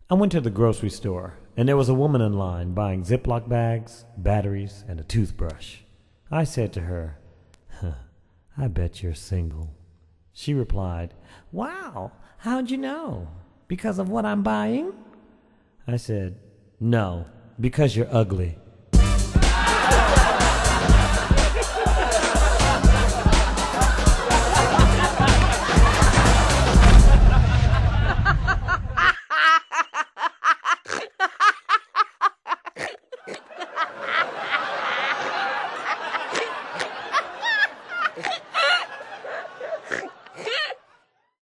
I went to the grocery store, and there was a woman in line buying Ziploc bags, batteries, and a toothbrush. I said to her, I bet you're single. She replied, Wow, how'd you know? Because of what I'm buying? I said, No, because you're ugly.